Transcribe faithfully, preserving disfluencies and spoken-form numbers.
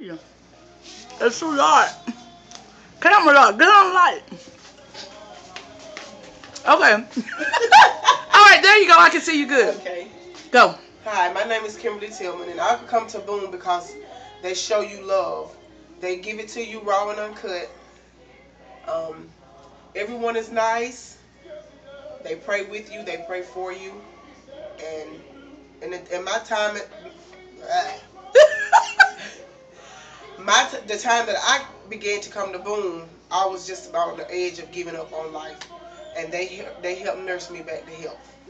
Yeah. It's too dark. Camera up. Get on light. Okay. All right, there you go. I can see you good. Okay. Go. Hi, my name is Kimberly Tillman, and I could come to Boom because they show you love. They give it to you raw and uncut. Um, everyone is nice. They pray with you. They pray for you. And in, in my time, uh, my t- the time that I began to come to Boom, I was just about on the edge of giving up on life, and they they helped nurse me back to health.